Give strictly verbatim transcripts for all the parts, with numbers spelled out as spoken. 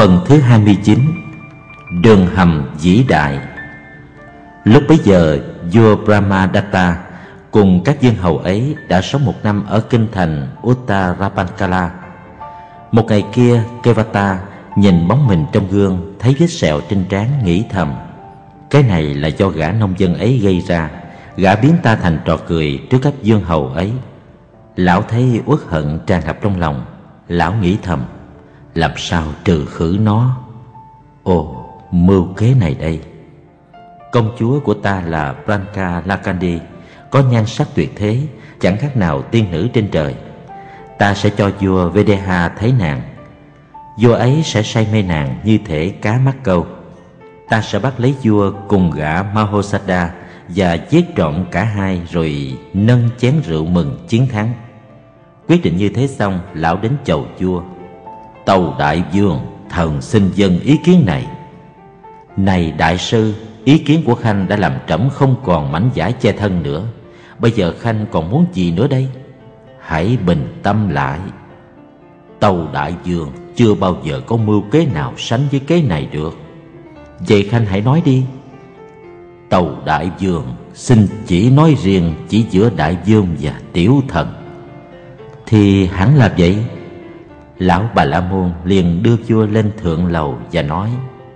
Phần thứ hai mươi chín. Đường hầm vĩ đại. Lúc bấy giờ, vua Brahmadatta cùng các vương hầu ấy đã sống một năm ở kinh thành Uttarapankala. Một ngày kia, Kevata nhìn bóng mình trong gương, thấy vết sẹo trên trán, nghĩ thầm: cái này là do gã nông dân ấy gây ra. Gã biến ta thành trò cười trước các vương hầu ấy. Lão thấy uất hận tràn ngập trong lòng. Lão nghĩ thầm: làm sao trừ khử nó? Ồ, mưu kế này đây. Công chúa của ta là Branka Lakandi, có nhan sắc tuyệt thế, chẳng khác nào tiên nữ trên trời. Ta sẽ cho vua Videha thấy nàng. Vua ấy sẽ say mê nàng như thể cá mắc câu. Ta sẽ bắt lấy vua cùng gã Mahosada và giết trọn cả hai, rồi nâng chén rượu mừng chiến thắng. Quyết định như thế xong, lão đến chầu vua: tâu đại vương, thần xin dâng ý kiến này. Này đại sư, ý kiến của khanh đã làm trẫm không còn mảnh vải che thân nữa. Bây giờ khanh còn muốn gì nữa đây? Hãy bình tâm lại. Tâu đại vương, chưa bao giờ có mưu kế nào sánh với kế này được. Vậy khanh hãy nói đi. Tâu đại vương, xin chỉ nói riêng chỉ giữa đại vương và tiểu thần. Thì hẳn là vậy. Lão Bà La Môn liền đưa vua lên thượng lầu và nói: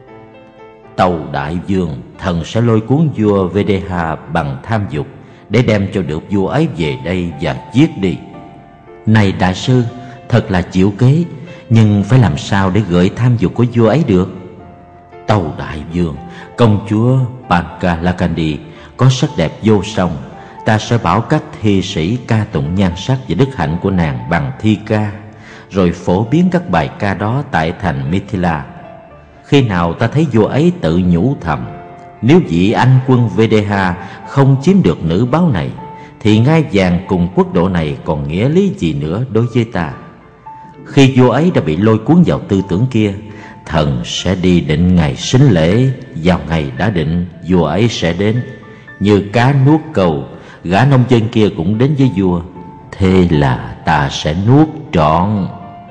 tâu đại vương, thần sẽ lôi cuốn vua Videha bằng tham dục để đem cho được vua ấy về đây và giết đi. Này đại sư, thật là chịu kế, nhưng phải làm sao để gợi tham dục của vua ấy được? Tâu đại vương, công chúa Branka Lakandi có sắc đẹp vô song. Ta sẽ bảo các thi sĩ ca tụng nhan sắc và đức hạnh của nàng bằng thi ca, rồi phổ biến các bài ca đó tại thành Mithila. Khi nào ta thấy vua ấy tự nhủ thầm: nếu vị anh quân Videha không chiếm được nữ báo này, thì ngai vàng cùng quốc độ này còn nghĩa lý gì nữa đối với ta. Khi vua ấy đã bị lôi cuốn vào tư tưởng kia, thần sẽ đi định ngày sính lễ. Vào ngày đã định, vua ấy sẽ đến. Như cá nuốt cầu, gã nông dân kia cũng đến với vua. Thế là ta sẽ nuốt trọn.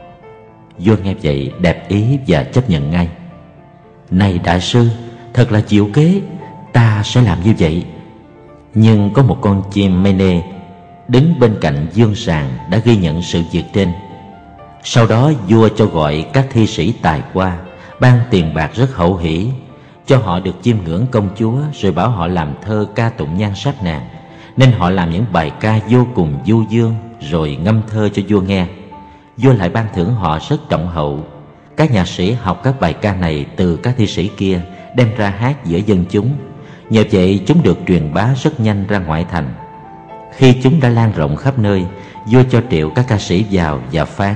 Vua nghe vậy đẹp ý và chấp nhận ngay. Này đại sư, thật là chịu kế, ta sẽ làm như vậy. Nhưng có một con chim Mene đứng bên cạnh dương sàng đã ghi nhận sự việc trên. Sau đó vua cho gọi các thi sĩ tài qua, ban tiền bạc rất hậu hỷ, cho họ được chiêm ngưỡng công chúa, rồi bảo họ làm thơ ca tụng nhan sắc nàng. Nên họ làm những bài ca vô cùng du dương, rồi ngâm thơ cho vua nghe. Vua lại ban thưởng họ rất trọng hậu. Các nhạc sĩ học các bài ca này từ các thi sĩ kia, đem ra hát giữa dân chúng. Nhờ vậy chúng được truyền bá rất nhanh ra ngoại thành. Khi chúng đã lan rộng khắp nơi, vua cho triệu các ca sĩ vào và phán: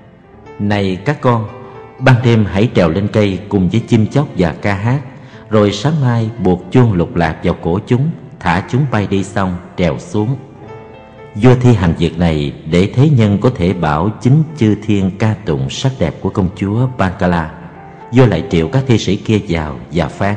này các con, ban đêm hãy trèo lên cây cùng với chim chóc và ca hát, rồi sáng mai buộc chuông lục lạc vào cổ chúng, thả chúng bay đi xong trèo xuống. Vua thi hành việc này để thế nhân có thể bảo chính chư thiên ca tụng sắc đẹp của công chúa Pankala. Vua lại triệu các thi sĩ kia vào và phán: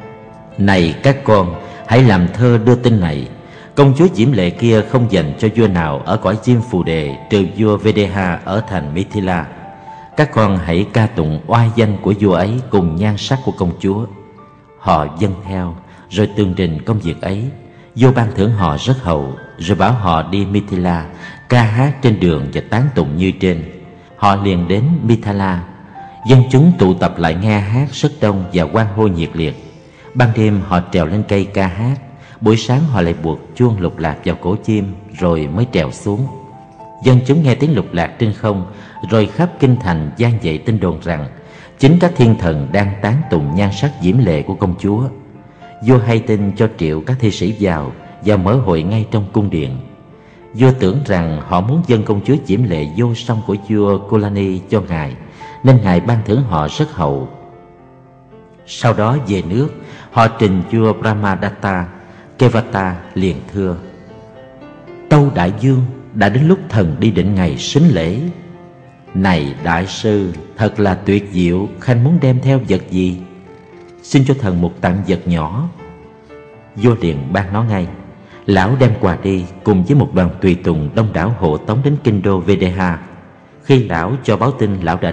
này các con, hãy làm thơ đưa tin này. Công chúa diễm lệ kia không dành cho vua nào ở cõi chim phù đề trừ vua Videha ở thành Mithila. Các con hãy ca tụng oai danh của vua ấy cùng nhan sắc của công chúa. Họ dâng theo, rồi tường trình công việc ấy. Vua ban thưởng họ rất hậu, rồi bảo họ đi Mithila, ca hát trên đường và tán tụng như trên. Họ liền đến Mithila. Dân chúng tụ tập lại nghe hát rất đông và hoan hô nhiệt liệt. Ban đêm họ trèo lên cây ca hát, buổi sáng họ lại buộc chuông lục lạc vào cổ chim, rồi mới trèo xuống. Dân chúng nghe tiếng lục lạc trên không, rồi khắp kinh thành vang dậy tin đồn rằng chính các thiên thần đang tán tụng nhan sắc diễm lệ của công chúa. Vua hay tin cho triệu các thi sĩ vào và mở hội ngay trong cung điện. Vua tưởng rằng họ muốn dâng công chúa diễm lệ vô song của vua Kolani cho ngài, nên ngài ban thưởng họ rất hậu. Sau đó về nước, họ trình vua Brahmadatta. Kevata liền thưa: tâu đại vương, đã đến lúc thần đi định ngày sính lễ. Này đại sư, thật là tuyệt diệu, khanh muốn đem theo vật gì? Xin cho thần một tặng vật nhỏ. Vua liền ban nó ngay. Lão đem quà đi cùng với một đoàn tùy tùng đông đảo hộ tống đến kinh đô Videha. Khi lão cho báo tin lão đã đến,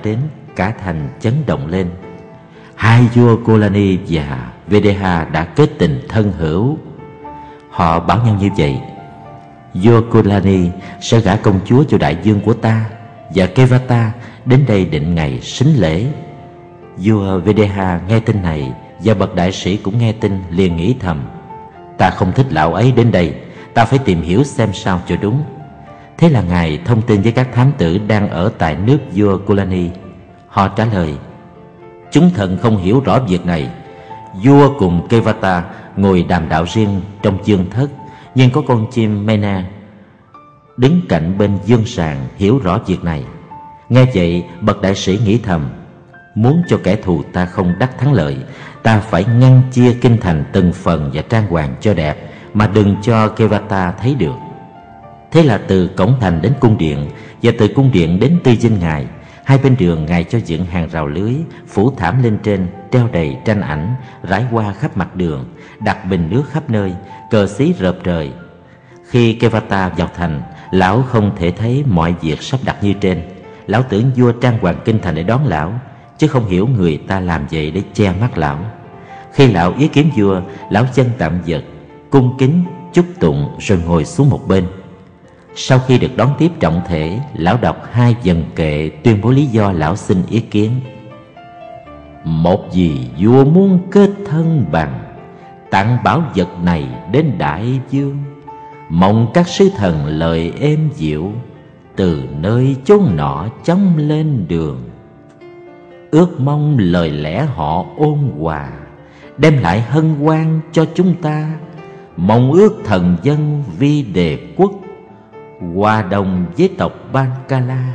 cả thành chấn động lên. Hai vua Kolani và Videha đã kết tình thân hữu. Họ bảo nhau như vậy: vua Kolani sẽ gả công chúa cho đại vương của ta, và Kevata đến đây định ngày sính lễ. Vua Videha nghe tin này, và bậc đại sĩ cũng nghe tin, liền nghĩ thầm: ta không thích lão ấy đến đây, ta phải tìm hiểu xem sao cho đúng. Thế là ngài thông tin với các thám tử đang ở tại nước vua Kolani. Họ trả lời: chúng thần không hiểu rõ việc này. Vua cùng Kevata ngồi đàm đạo riêng trong dương thất, nhưng có con chim Mena đứng cạnh bên dương sàng hiểu rõ việc này. Nghe vậy, bậc đại sĩ nghĩ thầm: muốn cho kẻ thù ta không đắc thắng lợi, ta phải ngăn chia kinh thành từng phần và trang hoàng cho đẹp, mà đừng cho Kevata thấy được. Thế là từ cổng thành đến cung điện, và từ cung điện đến tư dinh ngài, hai bên đường ngài cho dựng hàng rào lưới, phủ thảm lên trên, treo đầy tranh ảnh, rải hoa khắp mặt đường, đặt bình nước khắp nơi, cờ xí rợp trời. Khi Kevata vào thành, lão không thể thấy mọi việc sắp đặt như trên. Lão tưởng vua trang hoàng kinh thành để đón lão, chứ không hiểu người ta làm vậy để che mắt lão. Khi lão ý kiến vua, lão chân tạm vật, cung kính chúc tụng rồi ngồi xuống một bên. Sau khi được đón tiếp trọng thể, lão đọc hai vần kệ tuyên bố lý do lão xin ý kiến. Một vì vua muốn kết thân bằng, tặng bảo vật này đến đại vương, mong các sứ thần lời êm dịu, từ nơi chốn nọ chóng lên đường. Ước mong lời lẽ họ ôn hòa, đem lại hân hoan cho chúng ta. Mong ước thần dân vi đề quốc, hòa đồng với tộc Bankala.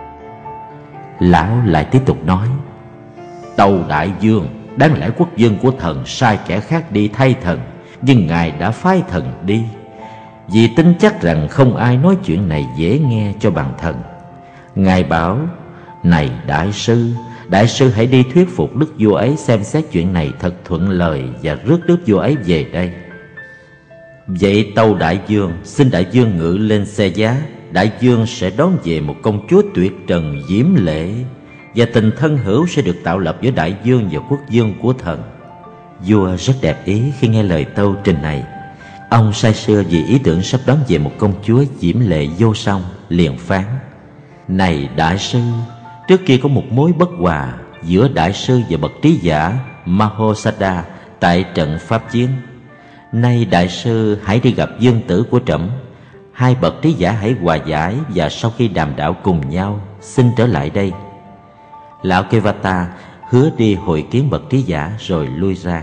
Lão lại tiếp tục nói: tâu đại vương, đáng lẽ quốc vương của thần sai kẻ khác đi thay thần, nhưng ngài đã phái thần đi, vì tin chắc rằng không ai nói chuyện này dễ nghe cho bằng thần. Ngài bảo: này đại sư, đại sư hãy đi thuyết phục đức vua ấy xem xét chuyện này thật thuận lời, và rước đức vua ấy về đây. Vậy tâu đại vương, xin đại vương ngự lên xe giá. Đại vương sẽ đón về một công chúa tuyệt trần diễm lệ, và tình thân hữu sẽ được tạo lập giữa đại vương và quốc vương của thần. Vua rất đẹp ý khi nghe lời tâu trình này. Ông say sưa vì ý tưởng sắp đón về một công chúa diễm lệ vô song, liền phán: này đại sư, trước kia có một mối bất hòa giữa đại sư và bậc trí giả Mahosada tại trận pháp chiến. Nay đại sư hãy đi gặp dương tử của trẫm. Hai bậc trí giả hãy hòa giải, và sau khi đàm đạo cùng nhau, xin trở lại đây. Lão Kevata hứa đi hội kiến bậc trí giả rồi lui ra.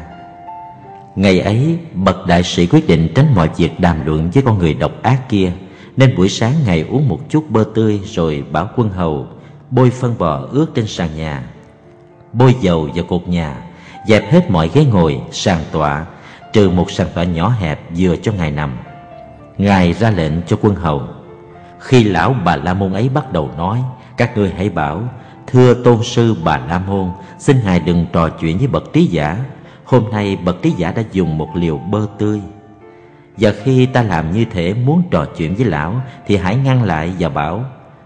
Ngày ấy, bậc đại sĩ quyết định tránh mọi việc đàm luận với con người độc ác kia, nên buổi sáng ngài uống một chút bơ tươi, rồi bảo quân hầu bôi phân bò ướt trên sàn nhà, bôi dầu vào cột nhà, dẹp hết mọi ghế ngồi, sàn tọa, trừ một sàn tọa nhỏ hẹp vừa cho ngài nằm. Ngài ra lệnh cho quân hầu: khi lão Bà La Môn ấy bắt đầu nói, các ngươi hãy bảo: thưa tôn sư Bà La Môn, xin ngài đừng trò chuyện với bậc trí giả. Hôm nay bậc trí giả đã dùng một liều bơ tươi, và khi ta làm như thể muốn trò chuyện với lão, thì hãy ngăn lại và bảo: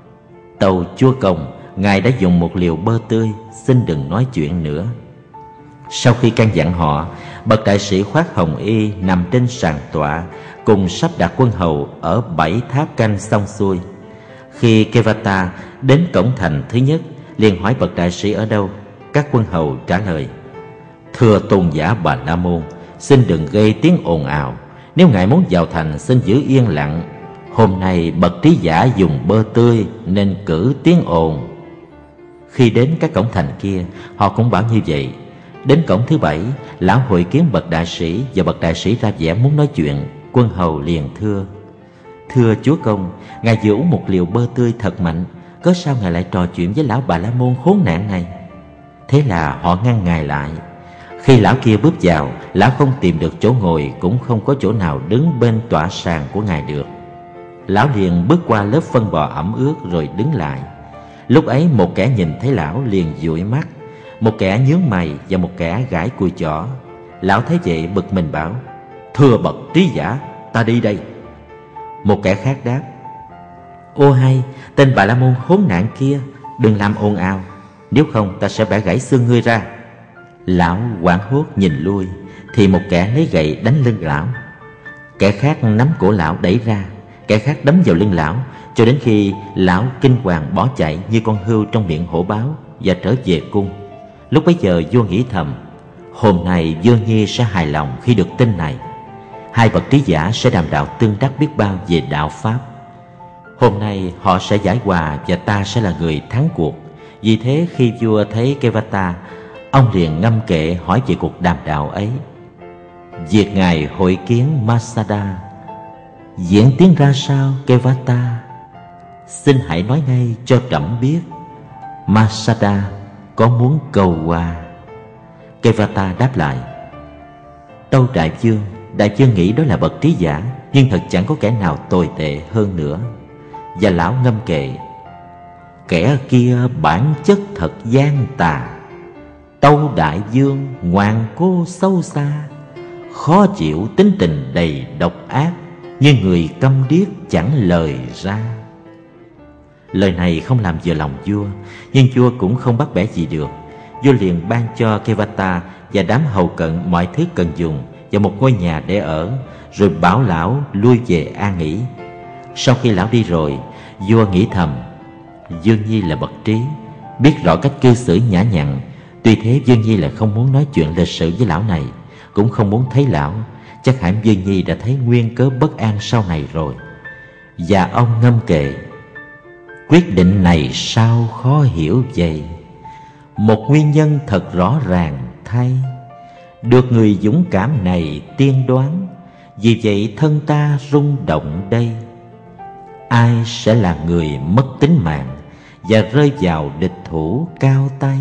tâu chúa công, ngài đã dùng một liều bơ tươi, xin đừng nói chuyện nữa. Sau khi căn dặn họ, bậc đại sĩ khoác hồng y nằm trên sàn tọa, cùng sắp đặt quân hầu ở bảy tháp canh xong xuôi. Khi Kevata đến cổng thành thứ nhất, liền hỏi bậc đại sĩ ở đâu. Các quân hầu trả lời: thưa tôn giả Bà La Môn, xin đừng gây tiếng ồn ào. Nếu ngài muốn vào thành, xin giữ yên lặng. Hôm nay bậc trí giả dùng bơ tươi nên cử tiếng ồn. Khi đến các cổng thành kia, họ cũng bảo như vậy. Đến cổng thứ bảy, lão hội kiến bậc đại sĩ, và bậc đại sĩ ra vẻ muốn nói chuyện. Quân hầu liền thưa: thưa chúa công, ngài vừa uống một liều bơ tươi thật mạnh, có sao ngài lại trò chuyện với lão Bà La Môn khốn nạn này? Thế là họ ngăn ngài lại. Khi lão kia bước vào, lão không tìm được chỗ ngồi, cũng không có chỗ nào đứng bên tọa sàn của ngài được. Lão liền bước qua lớp phân bò ẩm ướt rồi đứng lại. Lúc ấy một kẻ nhìn thấy lão liền dụi mắt, một kẻ nhướng mày và một kẻ gãi cùi chỏ. Lão thấy vậy bực mình bảo: thưa bậc trí giả, ta đi đây. Một kẻ khác đáp: ô hay, tên Bà La Môn khốn nạn kia, đừng làm ồn ào. nếu không ta sẽ bẻ gãy xương ngươi ra. Lão hoảng hốt nhìn lui, thì một kẻ lấy gậy đánh lưng lão. Kẻ khác nắm cổ lão đẩy ra, kẻ khác đấm vào lưng lão, cho đến khi lão kinh hoàng bỏ chạy như con hươu trong miệng hổ báo và trở về cung. Lúc bấy giờ vua nghĩ thầm, hôm nay Dương Nhi sẽ hài lòng khi được tin này. Hai bậc trí giả sẽ đàm đạo tương đắc biết bao về đạo pháp. Hôm nay họ sẽ giải hòa và ta sẽ là người thắng cuộc. Vì thế khi vua thấy Kevata, ông liền ngâm kệ hỏi về cuộc đàm đạo ấy. Việc ngài hội kiến Masada diễn tiến ra sao, Kevata? Xin hãy nói ngay cho trẫm biết. Masada có muốn cầu hòa? Kevata đáp lại, tâu đại vương, đại vương nghĩ đó là bậc trí giả, nhưng thật chẳng có kẻ nào tồi tệ hơn nữa. Và lão ngâm kệ, kẻ kia bản chất thật gian tà, tâu đại vương ngoan cố sâu xa, khó chịu tính tình đầy độc ác, như người câm điếc chẳng lời ra. Lời này không làm vừa lòng vua, nhưng vua cũng không bắt bẻ gì được. Vua liền ban cho Kevata và đám hầu cận mọi thứ cần dùng và một ngôi nhà để ở, rồi bảo lão lui về an nghỉ. Sau khi lão đi rồi, vua nghĩ thầm, Dương Nhi là bậc trí, biết rõ cách cư xử nhã nhặn. Tuy thế Dương Nhi lại không muốn nói chuyện lịch sự với lão này, cũng không muốn thấy lão. Chắc hẳn Dương Nhi đã thấy nguyên cớ bất an sau này rồi. Và ông ngâm kệ, quyết định này sao khó hiểu vậy? Một nguyên nhân thật rõ ràng thay, được người dũng cảm này tiên đoán, vì vậy thân ta rung động đây. Ai sẽ là người mất tính mạng và rơi vào địch thủ cao tay?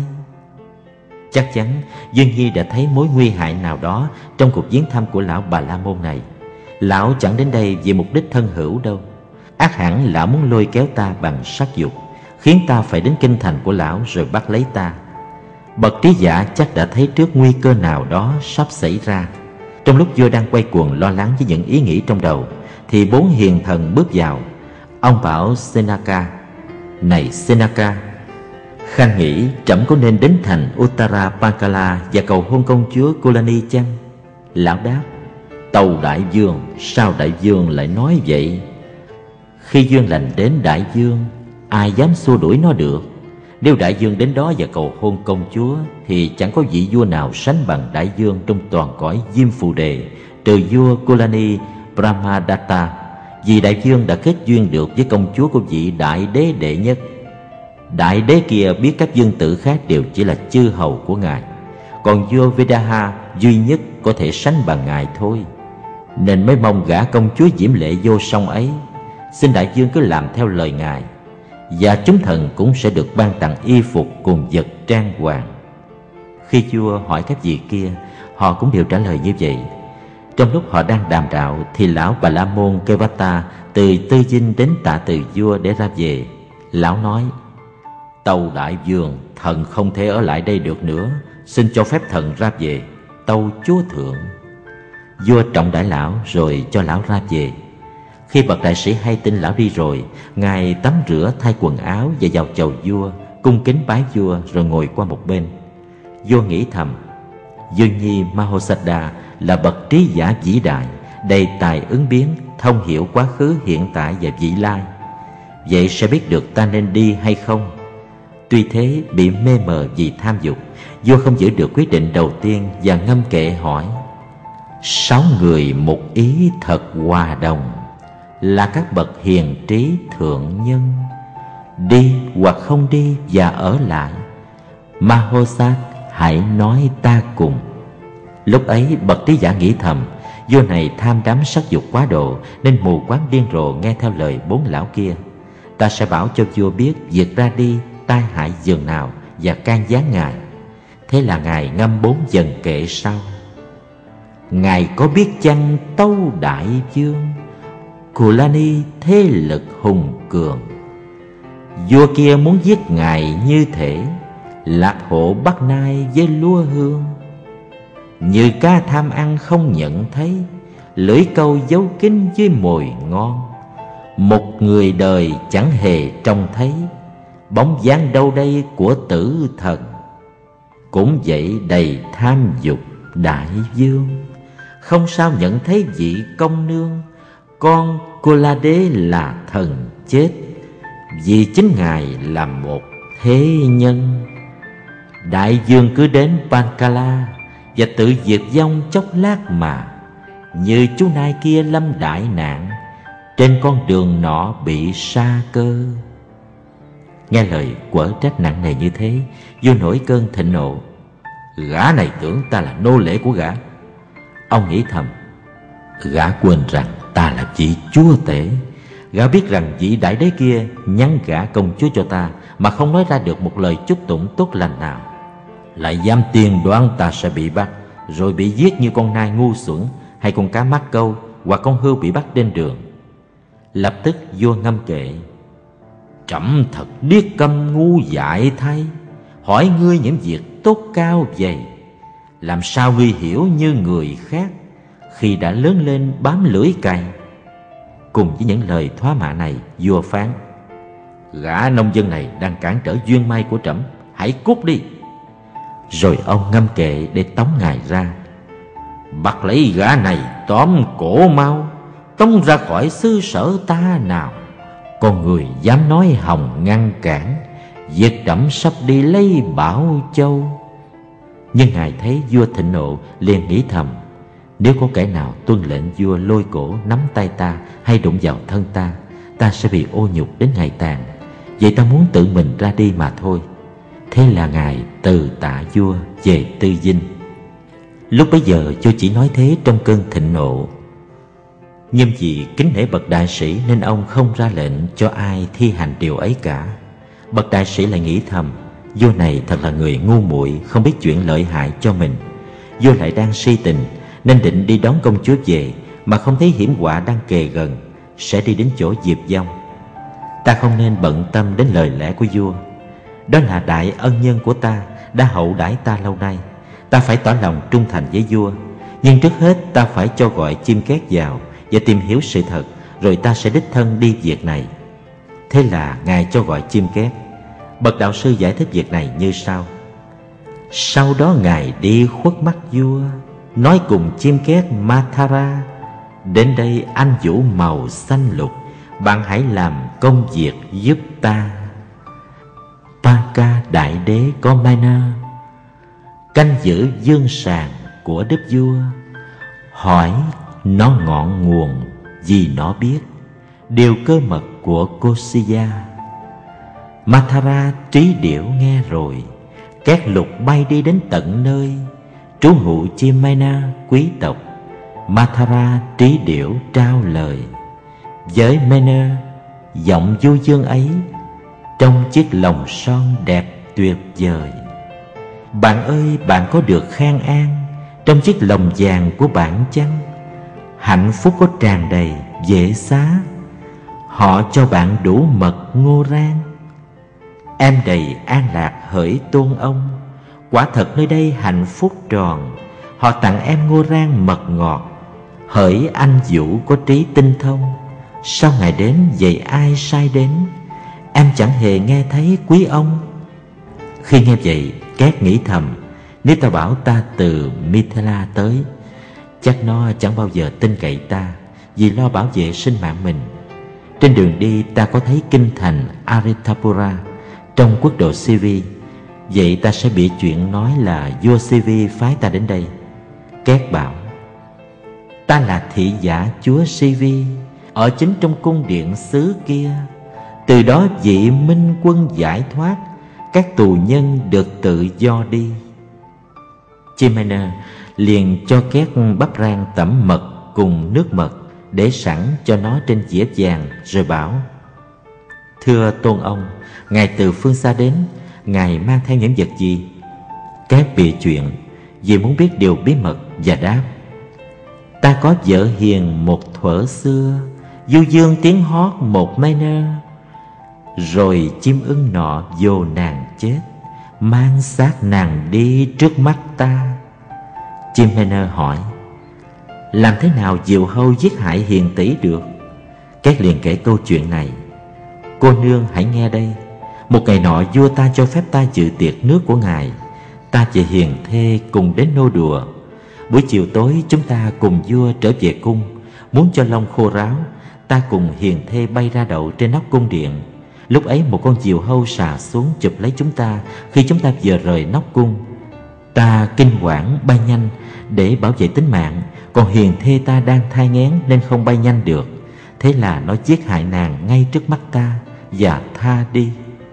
Chắc chắn Dương Nhi đã thấy mối nguy hại nào đó trong cuộc viếng thăm của lão Bà La Môn này. Lão chẳng đến đây vì mục đích thân hữu đâu. Ác hẳn lão muốn lôi kéo ta bằng sắc dục, khiến ta phải đến kinh thành của lão rồi bắt lấy ta. Bậc trí giả chắc đã thấy trước nguy cơ nào đó sắp xảy ra. Trong lúc vua đang quay cuồng lo lắng với những ý nghĩ trong đầu, thì bốn hiền thần bước vào. Ông bảo Senaka, này Senaka, Khanh nghĩ trẫm có nên đến thành Uttara Pankala và cầu hôn công chúa Kulani chăng? Lão đáp, tâu đại vương, sao đại vương lại nói vậy? Khi duyên lành đến đại vương, ai dám xua đuổi nó được? Nếu đại vương đến đó và cầu hôn công chúa, thì chẳng có vị vua nào sánh bằng đại vương trong toàn cõi Diêm Phù Đề, trừ vua Kulani Brahmadatta, vì đại vương đã kết duyên được với công chúa của vị đại đế đệ nhất. Đại đế kia biết các vương tử khác đều chỉ là chư hầu của ngài, còn vua Vedaha duy nhất có thể sánh bằng ngài thôi, nên mới mong gả công chúa diễm lệ vô song ấy. Xin đại vương cứ làm theo lời ngài, và chúng thần cũng sẽ được ban tặng y phục cùng vật trang hoàng. Khi vua hỏi các vị kia, họ cũng đều trả lời như vậy. Trong lúc họ đang đàm đạo, thì lão Bà La Môn Kevata từ Tư Dinh đến tạ từ vua để ra về. Lão nói, tâu đại vương, thần không thể ở lại đây được nữa, xin cho phép thần ra về, tâu chúa thượng. Vua trọng đãi lão rồi cho lão ra về. Khi bậc đại sĩ hay tin lão đi rồi, ngài tắm rửa thay quần áo và vào chầu vua, cung kính bái vua rồi ngồi qua một bên. Vua nghĩ thầm, Dương Nhi Mahosada là bậc trí giả vĩ đại, đầy tài ứng biến, thông hiểu quá khứ, hiện tại và vị lai. Vậy sẽ biết được ta nên đi hay không. Tuy thế, bị mê mờ vì tham dục, vua không giữ được quyết định đầu tiên và ngâm kệ hỏi, sáu người một ý thật hòa đồng, là các bậc hiền trí thượng nhân, đi hoặc không đi và ở lại. Mahosat, hãy nói ta cùng. Lúc ấy bậc trí giả nghĩ thầm, vua này tham đắm sắc dục quá độ, nên mù quáng điên rồ nghe theo lời bốn lão kia. Ta sẽ bảo cho vua biết việc ra đi tai hại dường nào và can gián ngài. Thế là ngài ngâm bốn dần kệ sau. Ngài có biết chăng tâu đại vương, Kulani thế lực hùng cường, vua kia muốn giết ngài như thể lạc hộ Bắc Nai với lúa hương. Như cá tham ăn không nhận thấy, lưỡi câu giấu kín với mồi ngon. Một người đời chẳng hề trông thấy, bóng dáng đâu đây của tử thần. Cũng vậy đầy tham dục đại vương, không sao nhận thấy vị công nương, con cô La Đế là thần chết, vì chính ngài là một thế nhân. Đại vương cứ đến Pancala và tự diệt vong chốc lát mà, như chú nai kia lâm đại nạn, trên con đường nọ bị sa cơ. Nghe lời quở trách nặng nề như thế, vua nổi cơn thịnh nộ. Gã này tưởng ta là nô lệ của gã. Ông nghĩ thầm, gã quên rằng ta là vị chúa tể. Gã biết rằng vị đại đế kia nhắn gả công chúa cho ta mà không nói ra được một lời chúc tụng tốt lành nào, lại dám tiên đoán ta sẽ bị bắt, rồi bị giết như con nai ngu xuẩn, hay con cá mắc câu, hoặc con hươu bị bắt trên đường. Lập tức vua ngâm kệ. Trẫm thật điếc câm ngu dại thay, hỏi ngươi những việc tốt cao vậy, làm sao ngươi hiểu như người khác khi đã lớn lên bám lưỡi cày. Cùng với những lời thoá mạ này, vua phán: Gã nông dân này đang cản trở duyên may của trẫm, hãy cút đi. Rồi ông ngâm kệ để tống ngài ra. Bắt lấy gã này, tóm cổ mau, tống ra khỏi xứ sở ta nào. Con người dám nói hòng ngăn cản, việc trẫm sắp đi lấy Bảo Châu. Nhưng ngài thấy vua thịnh nộ, liền nghĩ thầm: nếu có kẻ nào tuân lệnh vua lôi cổ, nắm tay ta hay đụng vào thân ta, ta sẽ bị ô nhục đến ngày tàn. Vậy ta muốn tự mình ra đi mà thôi. Thế là ngài từ tạ vua về Tư Dinh. Lúc bấy giờ vua chỉ nói thế trong cơn thịnh nộ, nhưng vì kính nể bậc đại sĩ nên ông không ra lệnh cho ai thi hành điều ấy cả. Bậc đại sĩ lại nghĩ thầm: vua này thật là người ngu muội, không biết chuyện lợi hại cho mình. Vua lại đang si tình nên định đi đón công chúa về, mà không thấy hiểm họa đang kề gần, sẽ đi đến chỗ diệt vong. Ta không nên bận tâm đến lời lẽ của vua. Đó là đại ân nhân của ta, đã hậu đãi ta lâu nay. Ta phải tỏ lòng trung thành với vua. Nhưng trước hết ta phải cho gọi chim két vào và tìm hiểu sự thật, rồi ta sẽ đích thân đi việc này. Thế là ngài cho gọi chim két. Bậc đạo sư giải thích việc này như sau: sau đó ngài đi khuất mắt vua, nói cùng chim két Mathara: đến đây anh vũ màu xanh lục, bạn hãy làm công việc giúp ta. Panka đại đế có Maina canh giữ dương sàng của đức vua, hỏi nó ngọn nguồn vì nó biết điều cơ mật của Kosiya. Mathara trí điểu nghe rồi, két lục bay đi đến tận nơi trú ngụ chim Maina quý tộc. Mathara trí điểu trao lời với Maina, giọng du dương ấy trong chiếc lồng son đẹp tuyệt vời. Bạn ơi, bạn có được khang an trong chiếc lồng vàng của bạn chăng? Hạnh phúc có tràn đầy dễ xá, họ cho bạn đủ mật ngô rang. Em đầy an lạc hỡi tôn ông, quả thật nơi đây hạnh phúc tròn. Họ tặng em ngô rang mật ngọt, hỡi anh vũ có trí tinh thông. Sao ngài đến vậy ai sai đến? Em chẳng hề nghe thấy quý ông. Khi nghe vậy, két nghĩ thầm: nếu ta bảo ta từ Mithila tới, chắc nó chẳng bao giờ tin cậy ta, vì lo bảo vệ sinh mạng mình. Trên đường đi ta có thấy kinh thành Aritapura trong quốc độ Sivi, vậy ta sẽ bị chuyện nói là vua Sivi phái ta đến đây. Két bảo: ta là thị giả chúa Sivi, ở chính trong cung điện xứ kia. Từ đó vị minh quân giải thoát, các tù nhân được tự do đi. Chimena liền cho két bắp rang tẩm mật cùng nước mật, để sẵn cho nó trên dĩa vàng, rồi bảo: thưa tôn ông, ngài từ phương xa đến, ngài mang theo những vật gì? Két bịa chuyện vì muốn biết điều bí mật và đáp: ta có vợ hiền một thuở xưa, du dương tiếng hót một Maina. Rồi chim ưng nọ vô nàng chết, mang xác nàng đi trước mắt ta. Chim Maina hỏi: làm thế nào diều hâu giết hại hiền tỷ được? Két liền kể câu chuyện này: cô nương hãy nghe đây. Một ngày nọ vua ta cho phép ta dự tiệc nước của ngài. Ta và hiền thê cùng đến nô đùa. Buổi chiều tối chúng ta cùng vua trở về cung. Muốn cho lông khô ráo, ta cùng hiền thê bay ra đậu trên nóc cung điện. Lúc ấy một con diều hâu xà xuống chụp lấy chúng ta khi chúng ta vừa rời nóc cung. Ta kinh hoảng bay nhanh để bảo vệ tính mạng, còn hiền thê ta đang thai nghén nên không bay nhanh được. Thế là nó giết hại nàng ngay trước mắt ta và tha đi.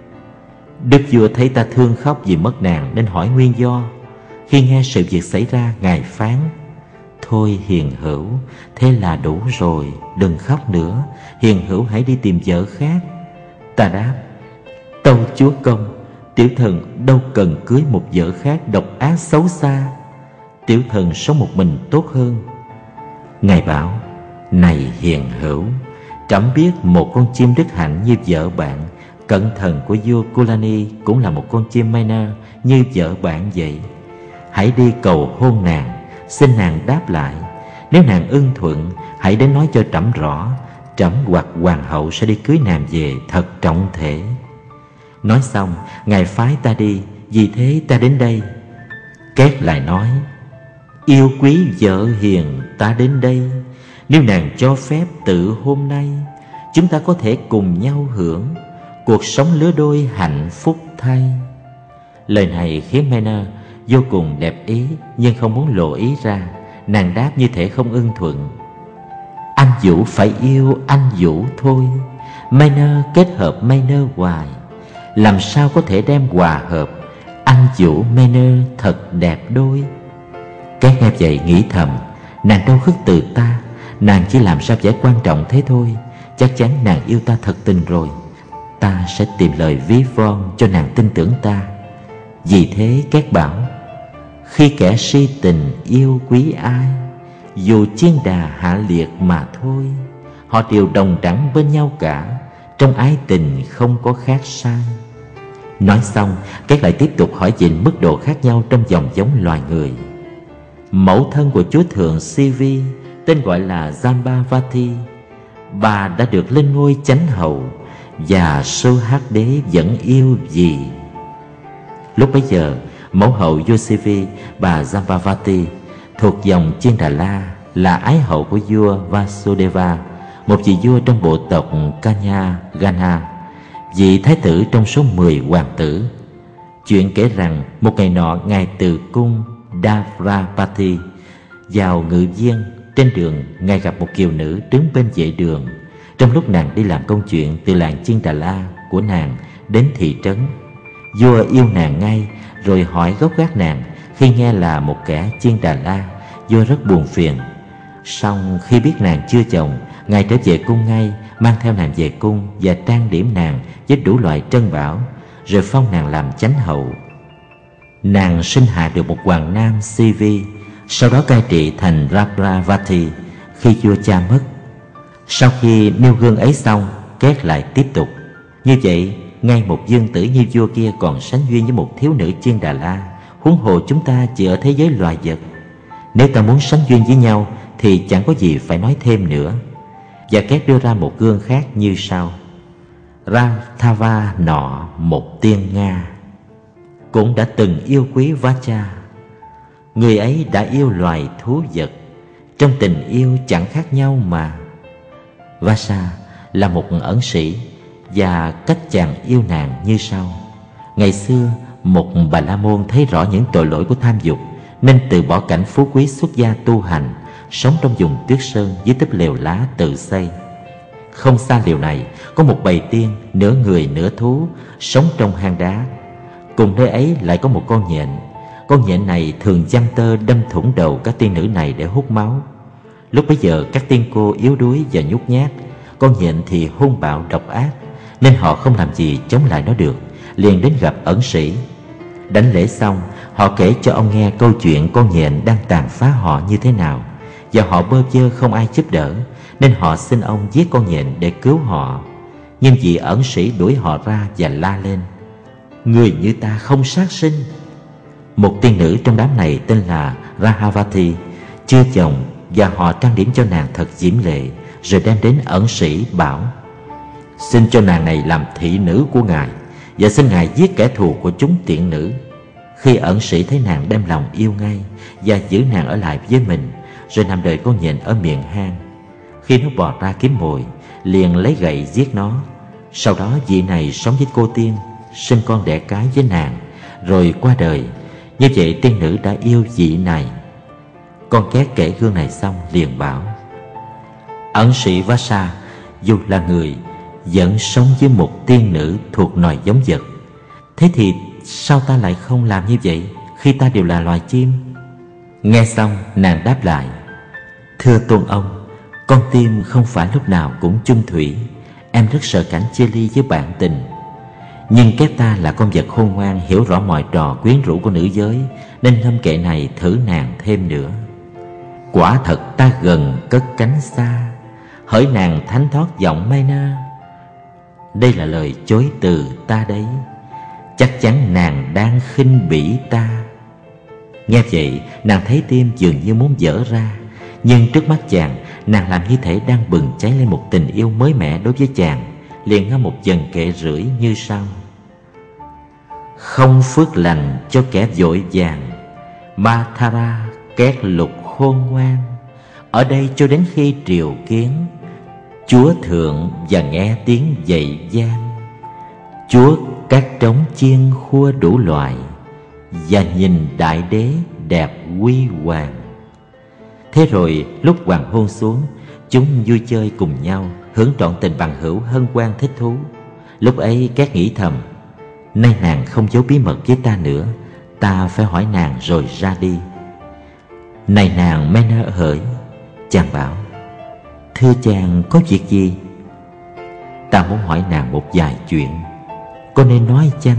Đức vua thấy ta thương khóc vì mất nàng nên hỏi nguyên do. Khi nghe sự việc xảy ra, ngài phán: Thôi hiền hữu, thế là đủ rồi, đừng khóc nữa. Hiền hữu hãy đi tìm vợ khác. Ta đáp: Tâu chúa công, tiểu thần đâu cần cưới một vợ khác độc ác xấu xa. Tiểu thần sống một mình tốt hơn. Ngài bảo: Này hiền hữu, trẫm biết một con chim đức hạnh như vợ bạn, cận thần của vua Kulani cũng là một con chim Maina như vợ bạn vậy. Hãy đi cầu hôn nàng, xin nàng đáp lại. Nếu nàng ưng thuận, hãy đến nói cho trẫm rõ. Trẫm hoặc hoàng hậu sẽ đi cưới nàng về thật trọng thể. Nói xong, ngài phái ta đi, vì thế ta đến đây. Két lại nói: Yêu quý vợ hiền, ta đến đây. Nếu nàng cho phép tự hôm nay, chúng ta có thể cùng nhau hưởng cuộc sống lứa đôi hạnh phúc thay. Lời này khiến Maina vô cùng đẹp ý, nhưng không muốn lộ ý ra. Nàng đáp như thể không ưng thuận: Anh Vũ phải yêu anh Vũ thôi. Maina kết hợp Maina hoài, làm sao có thể đem hòa hợp. Anh Vũ Maina thật đẹp đôi. Các nghe vậy nghĩ thầm: Nàng đâu khước từ ta, nàng chỉ làm sao vẻ quan trọng thế thôi. Chắc chắn nàng yêu ta thật tình rồi. Ta sẽ tìm lời ví von cho nàng tin tưởng ta. Vì thế các bảo: Khi kẻ si tình yêu quý ai, dù chiên đà hạ liệt mà thôi, họ đều đồng đẳng bên nhau cả, trong ái tình không có khác sai. Nói xong, các lại tiếp tục hỏi về mức độ khác nhau trong dòng giống loài người. Mẫu thân của chúa thượng Sivi tên gọi là Jambavati. Bà đã được lên ngôi chánh hậu, và Sô Hát đế vẫn yêu vì. Lúc bấy giờ, mẫu hậu Yosevi, bà Jambavati, thuộc dòng Chiên Đà La, là ái hậu của vua Vasudeva, một vị vua trong bộ tộc Kanya Gana, vị thái tử trong số mười hoàng tử. Chuyện kể rằng một ngày nọ, ngài từ cung Davrapati vào ngự viên. Trên đường, ngài gặp một kiều nữ đứng bên vệ đường. Trong lúc nàng đi làm công chuyện từ làng Chiên Đà La của nàng đến thị trấn, vua yêu nàng ngay, rồi hỏi gốc gác nàng. Khi nghe là một kẻ Chiên Đà La, vua rất buồn phiền. Song khi biết nàng chưa chồng, ngài trở về cung ngay, mang theo nàng về cung và trang điểm nàng với đủ loại trân bảo, rồi phong nàng làm chánh hậu. Nàng sinh hạ được một hoàng nam Sivi, sau đó cai trị thành Rapravati khi vua cha mất. Sau khi nêu gương ấy xong, Két lại tiếp tục: Như vậy, ngay một dương tử như vua kia còn sánh duyên với một thiếu nữ Chiên Đà La, huống hồ chúng ta chỉ ở thế giới loài vật. Nếu ta muốn sánh duyên với nhau thì chẳng có gì phải nói thêm nữa. Và Két đưa ra một gương khác như sau: Rathava nọ, một tiên Nga, cũng đã từng yêu quý Vacha. Người ấy đã yêu loài thú vật, trong tình yêu chẳng khác nhau mà. Vasa là một ẩn sĩ, và cách chàng yêu nàng như sau. Ngày xưa, một bà la môn thấy rõ những tội lỗi của tham dục, nên từ bỏ cảnh phú quý xuất gia tu hành, sống trong vùng tuyết sơn dưới túp lều lá tự xây. Không xa lều này có một bầy tiên, nửa người nửa thú, sống trong hang đá. Cùng nơi ấy lại có một con nhện. Con nhện này thường giăng tơ đâm thủng đầu các tiên nữ này để hút máu. Lúc bấy giờ các tiên cô yếu đuối và nhút nhát, con nhện thì hung bạo độc ác, nên họ không làm gì chống lại nó được, liền đến gặp ẩn sĩ. Đảnh lễ xong, họ kể cho ông nghe câu chuyện con nhện đang tàn phá họ như thế nào, và họ bơ vơ không ai giúp đỡ, nên họ xin ông giết con nhện để cứu họ. Nhưng vị ẩn sĩ đuổi họ ra và la lên: Người như ta không sát sinh. Một tiên nữ trong đám này tên là Rahavati, chưa chồng, và họ trang điểm cho nàng thật diễm lệ, rồi đem đến ẩn sĩ bảo: Xin cho nàng này làm thị nữ của ngài, và xin ngài giết kẻ thù của chúng tiện nữ. Khi ẩn sĩ thấy nàng đem lòng yêu ngay và giữ nàng ở lại với mình, rồi nằm đợi con nhện ở miệng hang. Khi nó bò ra kiếm mồi, liền lấy gậy giết nó. Sau đó vị này sống với cô tiên, sinh con đẻ cái với nàng, rồi qua đời. Như vậy tiên nữ đã yêu vị này. Con két kể gương này xong liền bảo: ẩn sĩ Vasa dù là người vẫn sống với một tiên nữ thuộc loài giống vật. Thế thì sao ta lại không làm như vậy khi ta đều là loài chim? Nghe xong nàng đáp lại: thưa tôn ông, con tim không phải lúc nào cũng chung thủy. Em rất sợ cảnh chia ly với bạn tình. Nhưng két ta là con vật khôn ngoan, hiểu rõ mọi trò quyến rũ của nữ giới, nên ngâm kệ này thử nàng thêm nữa. Quả thật ta gần cất cánh xa, hỡi nàng thánh thoát giọng Maina. Đây là lời chối từ ta đấy, chắc chắn nàng đang khinh bỉ ta. Nghe vậy nàng thấy tim dường như muốn vỡ ra, nhưng trước mắt chàng, nàng làm như thể đang bừng cháy lên một tình yêu mới mẻ đối với chàng, liền ngâm một dần kệ rưỡi như sau: không phước lành cho kẻ vội vàng, Mathara két lục khôn ngoan. Ở đây cho đến khi triều kiến, chúa thượng và nghe tiếng dậy vang. Chúa các trống chiên khua đủ loại, và nhìn đại đế đẹp huy hoàng. Thế rồi lúc hoàng hôn xuống, chúng vui chơi cùng nhau, hưởng trọn tình bằng hữu hân hoan thích thú. Lúc ấy các nghĩ thầm: nay nàng không giấu bí mật với ta nữa, ta phải hỏi nàng rồi ra đi. Này nàng Maina hỡi, chàng bảo: thưa chàng có việc gì? Ta muốn hỏi nàng một vài chuyện, có nên nói chăng?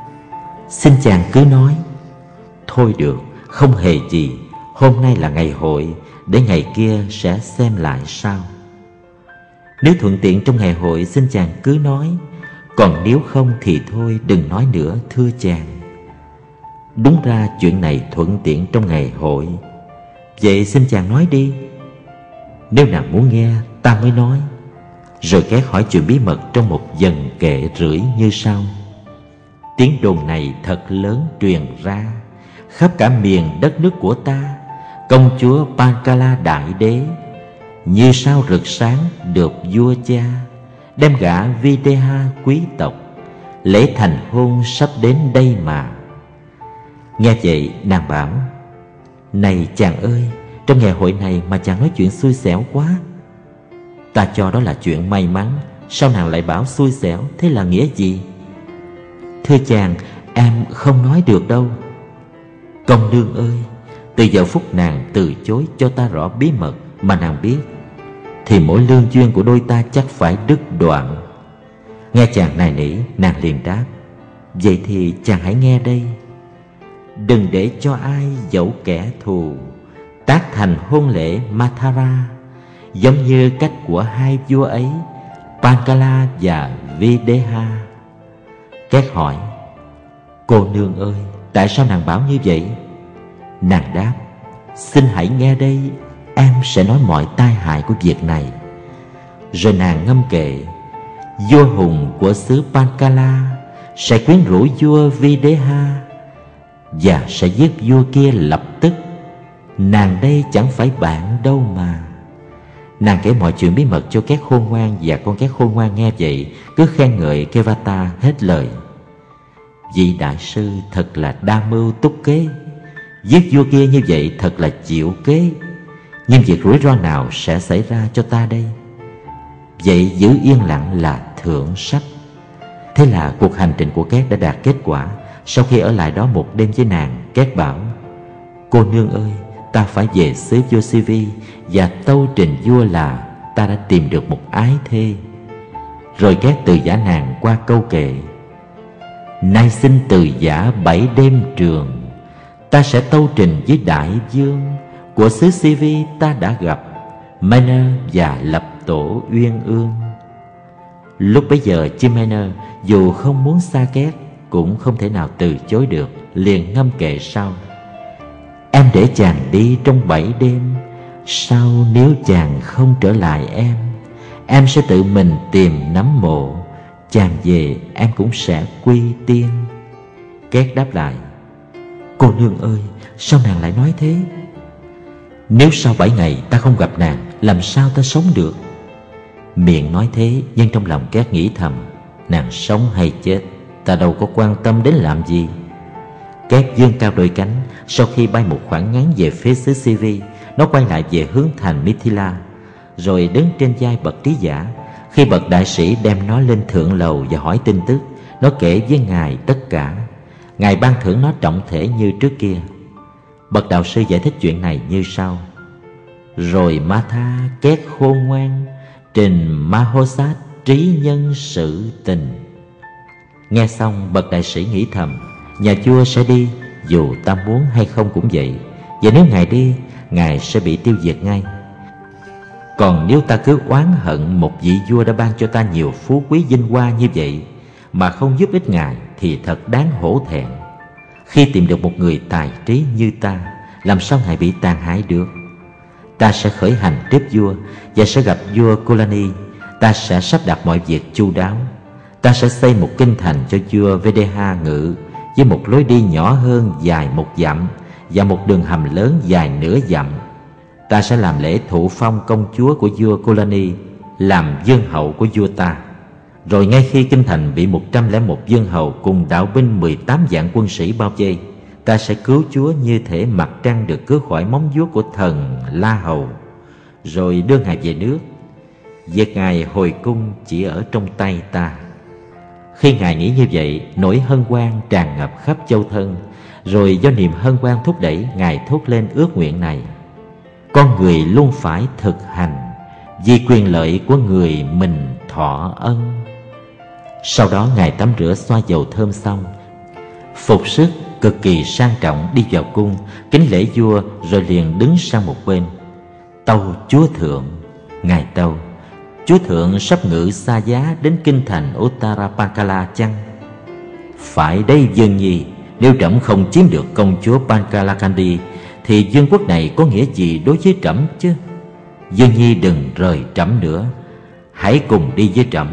Xin chàng cứ nói. Thôi được, không hề gì. Hôm nay là ngày hội, để ngày kia sẽ xem lại sau. Nếu thuận tiện trong ngày hội xin chàng cứ nói, còn nếu không thì thôi đừng nói nữa thưa chàng. Đúng ra chuyện này thuận tiện trong ngày hội, vậy xin chàng nói đi. Nếu nàng muốn nghe ta mới nói. Rồi két hỏi chuyện bí mật trong một dần kệ rưỡi như sau: tiếng đồn này thật lớn truyền ra khắp cả miền đất nước của ta. Công chúa Pankala đại đế như sao rực sáng được vua cha, đem gả Videha quý tộc. Lễ thành hôn sắp đến đây mà. Nghe vậy nàng bảo: này chàng ơi, trong ngày hội này mà chàng nói chuyện xui xẻo quá. Ta cho đó là chuyện may mắn, sao nàng lại bảo xui xẻo? Thế là nghĩa gì? Thưa chàng, em không nói được đâu. Công nương ơi, từ giờ phút nàng từ chối cho ta rõ bí mật mà nàng biết, thì mỗi lương duyên của đôi ta chắc phải đứt đoạn. Nghe chàng nài nỉ, nàng liền đáp: vậy thì chàng hãy nghe đây. Đừng để cho ai dẫu kẻ thù tác thành hôn lễ Mathara, giống như cách của hai vua ấy, Pankala và Videha. Két hỏi: cô nương ơi, tại sao nàng bảo như vậy? Nàng đáp: xin hãy nghe đây, em sẽ nói mọi tai hại của việc này. Rồi nàng ngâm kệ: vua hùng của xứ Pankala sẽ quyến rũ vua Videha và sẽ giết vua kia lập tức. Nàng đây chẳng phải bạn đâu mà. Nàng kể mọi chuyện bí mật cho các khôn ngoan, và con các khôn ngoan nghe vậy cứ khen ngợi Kevata hết lời. Vị đại sư thật là đa mưu túc kế, giết vua kia như vậy thật là chịu kế. Nhưng việc rủi ro nào sẽ xảy ra cho ta đây? Vậy giữ yên lặng là thượng sách. Thế là cuộc hành trình của Két đã đạt kết quả. Sau khi ở lại đó một đêm với nàng, Két bảo: cô nương ơi, ta phải về xứ vua Sivi và tâu trình vua là ta đã tìm được một ái thê. Rồi Két từ giả nàng qua câu kệ: nay xin từ giả bảy đêm trường, ta sẽ tâu trình với đại vương của xứ Sivi ta đã gặp Maina và lập tổ uyên ương. Lúc bấy giờ chim Maina dù không muốn xa Két cũng không thể nào từ chối được, liền ngâm kệ sau: em để chàng đi trong bảy đêm, sau nếu chàng không trở lại em, em sẽ tự mình tìm nấm mộ, chàng về em cũng sẽ quy tiên. Két đáp lại: Cô nương ơi, sao nàng lại nói thế? Nếu sau bảy ngày ta không gặp nàng, làm sao ta sống được? Miệng nói thế, nhưng trong lòng Két nghĩ thầm: nàng sống hay chết, ta đâu có quan tâm đến làm gì. Két vươn cao đôi cánh, sau khi bay một khoảng ngắn về phía xứ Sivi, nó quay lại về hướng thành Mithila, rồi đứng trên vai bậc trí giả. Khi bậc đại sĩ đem nó lên thượng lầu và hỏi tin tức, nó kể với ngài tất cả. Ngài ban thưởng nó trọng thể như trước kia. Bậc đạo sư giải thích chuyện này như sau: Rồi Matha Két khôn ngoan, trình Mahosat trí nhân sự tình. Nghe xong, bậc đại sĩ nghĩ thầm: nhà vua sẽ đi, dù ta muốn hay không cũng vậy. Và nếu ngài đi, ngài sẽ bị tiêu diệt ngay. Còn nếu ta cứ oán hận một vị vua đã ban cho ta nhiều phú quý vinh hoa như vậy mà không giúp ích ngài, thì thật đáng hổ thẹn. Khi tìm được một người tài trí như ta, làm sao ngài bị tàn hại được? Ta sẽ khởi hành tiếp vua và sẽ gặp vua Kolani. Ta sẽ sắp đặt mọi việc chu đáo. Ta sẽ xây một kinh thành cho vua Vedeha ngự, với một lối đi nhỏ hơn dài một dặm và một đường hầm lớn dài nửa dặm. Ta sẽ làm lễ thụ phong công chúa của vua Kolani làm vương hậu của vua ta. Rồi ngay khi kinh thành bị một trăm lẻ một vương hầu cùng đạo binh mười tám vạn quân sĩ bao vây, ta sẽ cứu chúa như thể mặt trăng được cứu khỏi móng vuốt của thần La Hầu, rồi đưa ngài về nước. Việc ngài hồi cung chỉ ở trong tay ta. Khi ngài nghĩ như vậy, nỗi hân hoan tràn ngập khắp châu thân. Rồi do niềm hân hoan thúc đẩy, ngài thốt lên ước nguyện này: Con người luôn phải thực hành, vì quyền lợi của người mình thọ ân. Sau đó ngài tắm rửa xoa dầu thơm xong, phục sức cực kỳ sang trọng đi vào cung, kính lễ vua, rồi liền đứng sang một bên. Tâu chúa thượng. Ngài tâu: Chúa thượng sắp ngự xa giá đến kinh thành Uttarapankala chăng? Phải đây Dương Nhi. Nếu trẫm không chiếm được công chúa Pankalakandi, thì vương quốc này có nghĩa gì đối với trẫm chứ? Dương Nhi đừng rời trẫm nữa, hãy cùng đi với trẫm.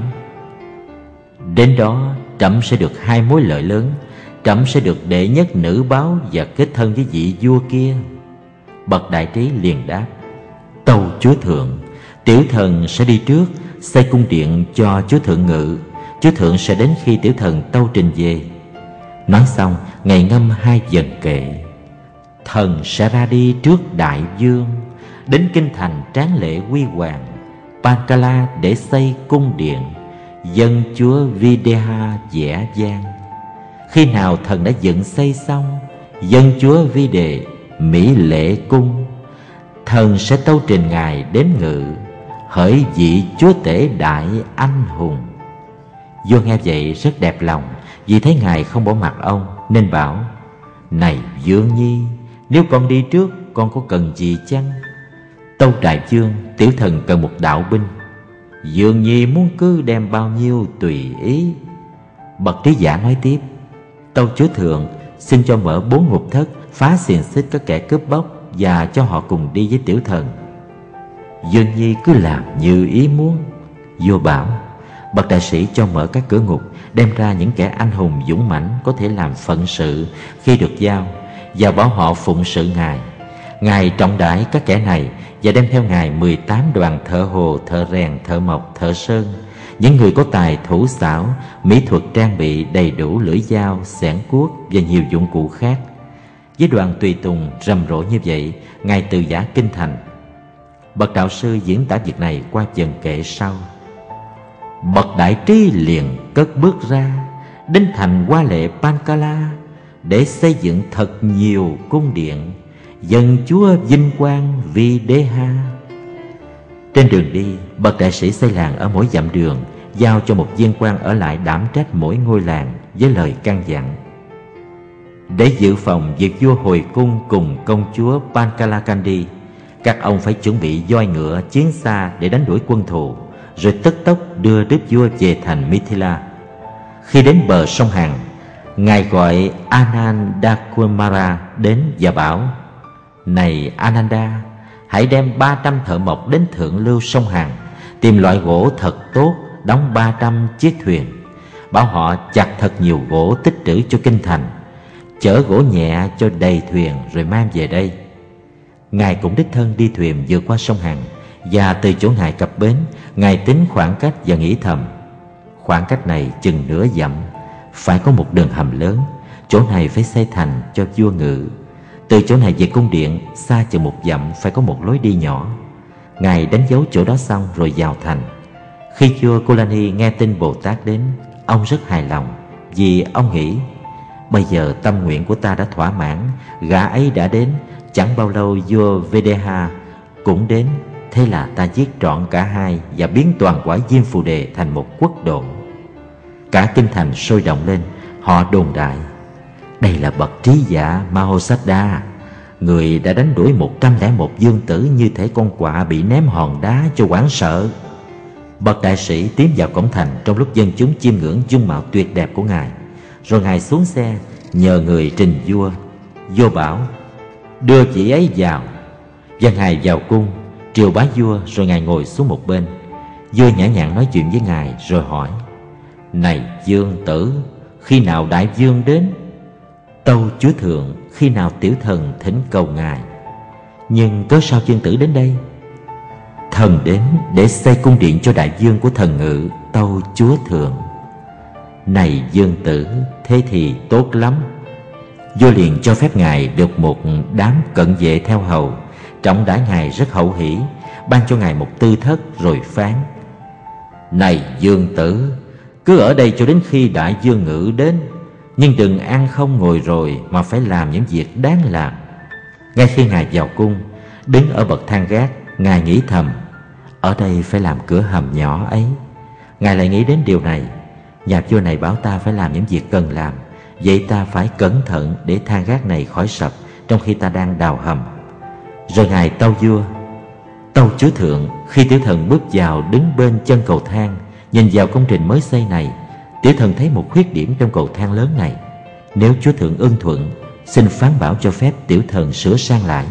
Đến đó trẫm sẽ được hai mối lợi lớn. Trẫm sẽ được đệ nhất nữ báo và kết thân với vị vua kia. Bậc đại trí liền đáp: Tâu chúa thượng, tiểu thần sẽ đi trước, xây cung điện cho chúa thượng ngự. Chúa thượng sẽ đến khi tiểu thần tâu trình về. Nói xong, ngài ngâm hai vần kệ: Thần sẽ ra đi trước đại vương, đến kinh thành tráng lệ huy hoàng Pankala để xây cung điện, dân chúa Videha vẽ vang. Khi nào thần đã dựng xây xong, dân chúa vi đề mỹ lệ cung, thần sẽ tâu trình ngài đến ngự, hỡi vị chúa tể đại anh hùng. Vua nghe vậy rất đẹp lòng, vì thấy ngài không bỏ mặc ông, nên bảo: Này Dương Nhi, nếu con đi trước, con có cần gì chăng? Tâu đại vương, tiểu thần cần một đạo binh. Dương Nhi muốn cứ đem bao nhiêu tùy ý. Bậc trí giả nói tiếp: Tâu chúa thượng, xin cho mở bốn ngục thất, phá xiềng xích các kẻ cướp bóc, và cho họ cùng đi với tiểu thần. Dương Nhi cứ làm như ý muốn. Vua bảo: Bậc đại sĩ cho mở các cửa ngục, đem ra những kẻ anh hùng dũng mãnh có thể làm phận sự khi được giao, và bảo họ phụng sự ngài. Ngài trọng đãi các kẻ này và đem theo ngài mười tám đoàn thợ hồ, thợ rèn, thợ mộc, thợ sơn, những người có tài thủ xảo, mỹ thuật trang bị đầy đủ lưỡi dao, xẻng cuốc và nhiều dụng cụ khác. Với đoàn tùy tùng rầm rộ như vậy, ngài từ giã kinh thành. Bậc đạo sư diễn tả việc này qua vần kệ sau: Bậc đại trí liền cất bước ra, đến thành hoa lệ Pankala để xây dựng thật nhiều cung điện, dân chúa vinh quang Videha. Trên đường đi, bậc đại sĩ xây làng ở mỗi dặm đường, giao cho một viên quan ở lại đảm trách mỗi ngôi làng với lời căn dặn. Để dự phòng việc vua hồi cung cùng công chúa Pankalakandi, các ông phải chuẩn bị voi ngựa, chiến xa để đánh đuổi quân thù, rồi tức tốc đưa đức vua về thành Mithila. Khi đến bờ sông Hằng, ngài gọi Anandakumara đến và bảo: Này Ananda, hãy đem ba trăm thợ mộc đến thượng lưu sông Hằng, tìm loại gỗ thật tốt, đóng ba trăm chiếc thuyền. bảo họ chặt thật nhiều gỗ tích trữ cho kinh thành, chở gỗ nhẹ cho đầy thuyền rồi mang về đây. Ngài cũng đích thân đi thuyền vượt qua sông Hằng, và từ chỗ Ngài cập bến, Ngài tính khoảng cách và nghĩ thầm: khoảng cách này chừng nửa dặm, phải có một đường hầm lớn, chỗ này phải xây thành cho vua ngự. Từ chỗ này về cung điện xa chừng một dặm phải có một lối đi nhỏ. Ngài đánh dấu chỗ đó xong rồi vào thành. Khi vua Kulani nghe tin Bồ Tát đến, ông rất hài lòng, vì ông nghĩ: bây giờ tâm nguyện của ta đã thỏa mãn, gã ấy đã đến, chẳng bao lâu vua Videha cũng đến, thế là ta giết trọn cả hai và biến toàn quả Diêm Phù Đề thành một quốc độ. Cả kinh thành sôi động lên, họ đồn đại: đây là bậc trí giả Mahosiddha, người đã đánh đuổi một trăm lẻ một dương tử như thể con quạ bị ném hòn đá cho hoảng sợ. Bậc đại sĩ tiến vào cổng thành trong lúc dân chúng chiêm ngưỡng dung mạo tuyệt đẹp của ngài, rồi ngài xuống xe nhờ người trình vua. Vua bảo: đưa chị ấy vào. Và ngài vào cung triều bái vua, rồi ngài ngồi xuống một bên. Vua nhã nhặn nói chuyện với ngài rồi hỏi: này dương tử, khi nào đại vương đến? Tâu chúa thượng, khi nào tiểu thần thỉnh cầu ngài. Nhưng cớ sao dương tử đến đây? Thần đến để xây cung điện cho đại vương của thần ngự, tâu chúa thượng. Này dương tử, thế thì tốt lắm. Vua liền cho phép ngài được một đám cận vệ theo hầu, trọng đãi ngài rất hậu hỷ, ban cho ngài một tư thất rồi phán: này dương tử, cứ ở đây cho đến khi đại vương ngự đến, nhưng đừng ăn không ngồi rồi, mà phải làm những việc đáng làm. Ngay khi ngài vào cung, đứng ở bậc thang gác, ngài nghĩ thầm: ở đây phải làm cửa hầm nhỏ ấy. Ngài lại nghĩ đến điều này: nhà vua này bảo ta phải làm những việc cần làm, vậy ta phải cẩn thận để thang gác này khỏi sập trong khi ta đang đào hầm. Rồi ngài tâu vua: tâu chúa thượng, khi tiểu thần bước vào đứng bên chân cầu thang, nhìn vào công trình mới xây này, tiểu thần thấy một khuyết điểm trong cầu thang lớn này. Nếu chúa thượng ưng thuận, xin phán bảo cho phép tiểu thần sửa sang lại.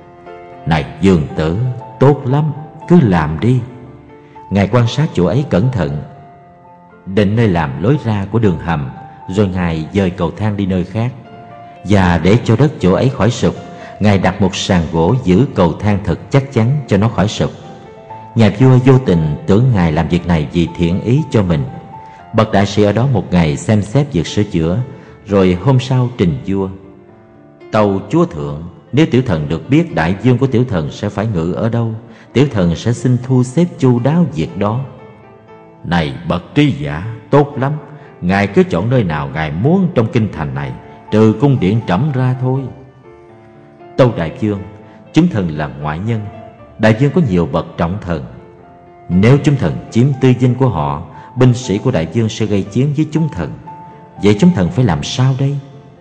Này dương tử, tốt lắm, cứ làm đi. Ngài quan sát chỗ ấy cẩn thận, định nơi làm lối ra của đường hầm, rồi ngài dời cầu thang đi nơi khác. Và để cho đất chỗ ấy khỏi sụp, ngài đặt một sàn gỗ giữ cầu thang thật chắc chắn cho nó khỏi sụp. Nhà vua vô tình tưởng ngài làm việc này vì thiện ý cho mình. Bậc đại sĩ ở đó một ngày xem xét việc sửa chữa, rồi hôm sau trình vua: tâu chúa thượng, nếu tiểu thần được biết đại vương của tiểu thần sẽ phải ngự ở đâu, tiểu thần sẽ xin thu xếp chu đáo việc đó. Này bậc trí giả, tốt lắm, ngài cứ chọn nơi nào ngài muốn trong kinh thành này, trừ cung điện trẫm ra thôi. Tâu đại vương, chúng thần là ngoại nhân, đại vương có nhiều bậc trọng thần. Nếu chúng thần chiếm tư dinh của họ, binh sĩ của đại vương sẽ gây chiến với chúng thần. Vậy chúng thần phải làm sao đây?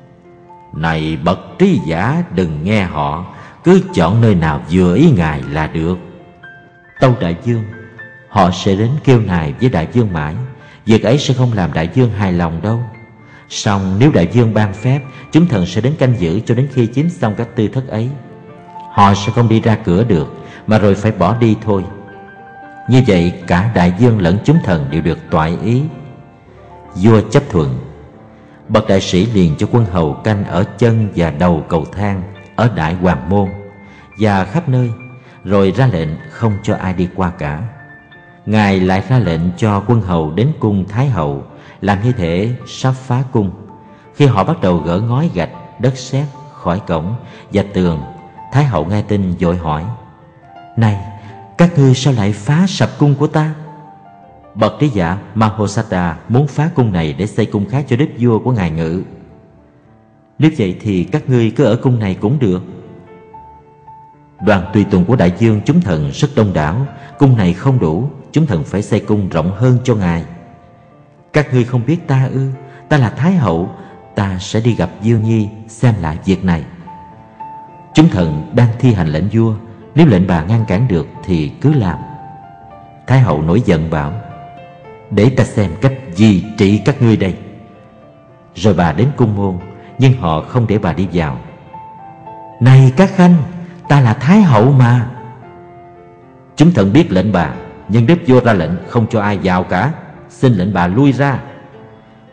Này bậc trí giả, đừng nghe họ, cứ chọn nơi nào vừa ý ngài là được. Tâu đại vương, họ sẽ đến kêu nài với đại vương mãi, việc ấy sẽ không làm đại vương hài lòng đâu. Song nếu đại vương ban phép, chúng thần sẽ đến canh giữ cho đến khi chiếm xong các tư thất ấy. Họ sẽ không đi ra cửa được, mà rồi phải bỏ đi thôi. Như vậy cả đại vương lẫn chúng thần đều được toại ý. Vua chấp thuận. Bậc đại sĩ liền cho quân hầu canh ở chân và đầu cầu thang, ở đại hoàng môn và khắp nơi, rồi ra lệnh không cho ai đi qua cả. Ngài lại ra lệnh cho quân hầu đến cung thái hậu, làm như thể sắp phá cung. Khi họ bắt đầu gỡ ngói gạch, đất sét khỏi cổng và tường, thái hậu nghe tin vội hỏi: này, các ngươi sao lại phá sập cung của ta? Bậc trí giả Mahosiddha muốn phá cung này để xây cung khác cho đức vua của ngài ngự. Nếu vậy thì các ngươi cứ ở cung này cũng được. Đoàn tùy tùng của đại vương chúng thần rất đông đảo, cung này không đủ, chúng thần phải xây cung rộng hơn cho ngài. Các ngươi không biết ta ư? Ta là thái hậu, ta sẽ đi gặp Diêu Nhi xem lại việc này. Chúng thần đang thi hành lệnh vua, nếu lệnh bà ngăn cản được thì cứ làm. Thái hậu nổi giận bảo: để ta xem cách gì trị các ngươi đây. Rồi bà đến cung môn, nhưng họ không để bà đi vào. Này các khanh, ta là thái hậu mà. Chúng thần biết lệnh bà, nhưng đức vua ra lệnh không cho ai vào cả, xin lệnh bà lui ra.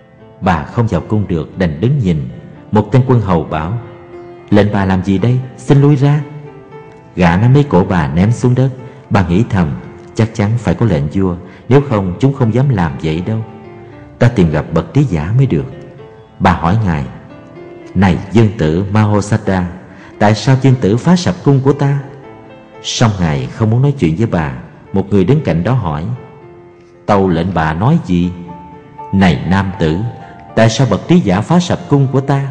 Bà không vào cung được, đành đứng nhìn. Một tên quân hầu bảo: "Lệnh bà làm gì đây? Xin lui ra." Gã nắm lấy cổ bà ném xuống đất. Bà nghĩ thầm: chắc chắn phải có lệnh vua, nếu không chúng không dám làm vậy đâu. Ta tìm gặp bậc trí giả mới được. Bà hỏi ngài: "Này dương tử Mahosada, tại sao dương tử phá sập cung của ta?" Song ngài không muốn nói chuyện với bà. Một người đứng cạnh đó hỏi: "Tâu lệnh bà nói gì?" "Này nam tử, tại sao bậc trí giả phá sập cung của ta?"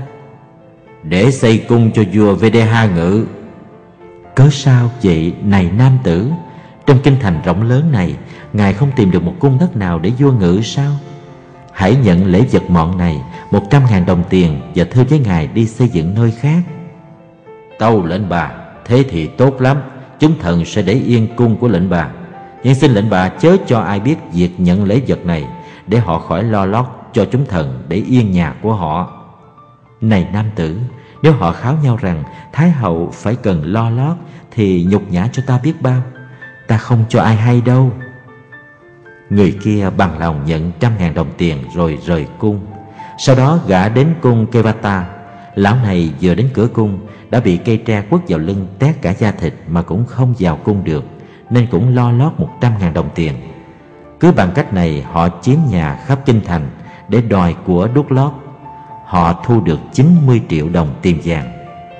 "Để xây cung cho vua Vedeha ngự." "Cớ sao vậy này nam tử? Trong kinh thành rộng lớn này, ngài không tìm được một cung đất nào để vua ngự sao? Hãy nhận lễ vật mọn này, một trăm ngàn đồng tiền, và thưa với ngài đi xây dựng nơi khác." "Tâu lệnh bà, thế thì tốt lắm. Chúng thần sẽ để yên cung của lệnh bà. Nhưng xin lệnh bà chớ cho ai biết việc nhận lễ vật này, để họ khỏi lo lót cho chúng thần để yên nhà của họ." "Này nam tử, nếu họ kháo nhau rằng Thái hậu phải cần lo lót, thì nhục nhã cho ta biết bao. Ta không cho ai hay đâu." Người kia bằng lòng nhận trăm ngàn đồng tiền rồi rời cung. Sau đó gã đến cung Kevata. Lão này vừa đến cửa cung đã bị cây tre quất vào lưng tét cả da thịt mà cũng không vào cung được, nên cũng lo lót một trăm ngàn đồng tiền. Cứ bằng cách này họ chiếm nhà khắp kinh thành để đòi của đút lót. Họ thu được chín mươi triệu đồng tiền vàng.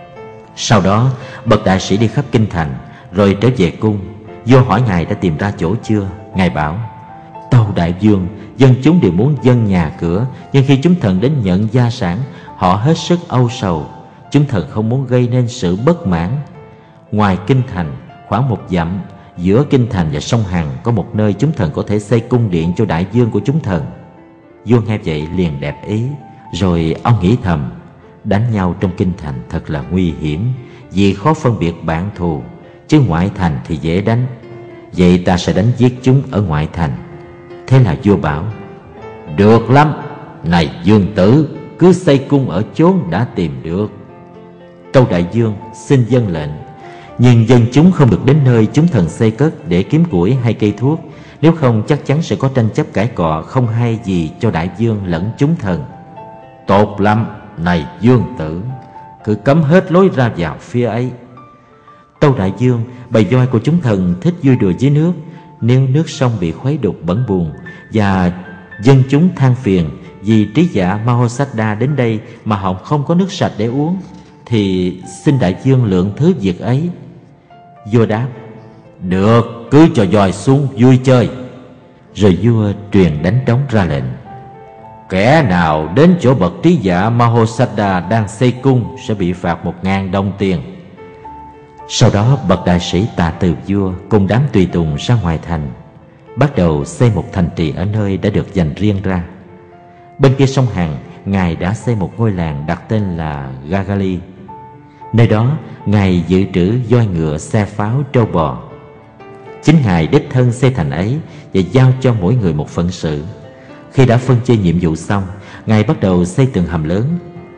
Sau đó bậc đại sĩ đi khắp kinh thành, rồi trở về cung. Vua hỏi ngài đã tìm ra chỗ chưa. Ngài bảo: "Tâu đại vương, dân chúng đều muốn dâng nhà cửa, nhưng khi chúng thần đến nhận gia sản, họ hết sức âu sầu. Chúng thần không muốn gây nên sự bất mãn. Ngoài kinh thành khoảng một dặm, giữa kinh thành và sông Hằng, có một nơi chúng thần có thể xây cung điện cho đại vương của chúng thần." Vua nghe vậy liền đẹp ý. Rồi ông nghĩ thầm: đánh nhau trong kinh thành thật là nguy hiểm, vì khó phân biệt bạn thù, chứ ngoại thành thì dễ đánh. Vậy ta sẽ đánh giết chúng ở ngoại thành. Thế là vua bảo: "Được lắm. Này dương tử, cứ xây cung ở chốn đã tìm được." Tâu đại vương, xin vâng lệnh. Nhưng dân chúng không được đến nơi chúng thần xây cất để kiếm củi hay cây thuốc, nếu không chắc chắn sẽ có tranh chấp cãi cọ không hay gì cho đại vương lẫn chúng thần. "Tốt lắm. Này dương tử, cứ cấm hết lối ra vào phía ấy." Tâu đại vương, bầy voi của chúng thần thích vui đùa dưới nước. Nếu nước sông bị khuấy đục bẩn buồn, và dân chúng than phiền vì trí giả Mahosada đến đây mà họ không có nước sạch để uống, thì xin đại vương lượng thứ việc ấy. Vua đáp: "Được, cứ cho voi xuống vui chơi." Rồi vua truyền đánh trống ra lệnh: "Kẻ nào đến chỗ bậc trí giả Mahosada đang xây cung sẽ bị phạt một ngàn đồng tiền." Sau đó bậc đại sĩ tạ từ vua cùng đám tùy tùng ra ngoài thành, bắt đầu xây một thành trì ở nơi đã được dành riêng ra. Bên kia sông Hằng, ngài đã xây một ngôi làng đặt tên là Gagali. Nơi đó ngài dự trữ voi ngựa, xe pháo, trâu bò. Chính ngài đích thân xây thành ấy và giao cho mỗi người một phận sự. Khi đã phân chia nhiệm vụ xong, ngài bắt đầu xây tường hầm lớn.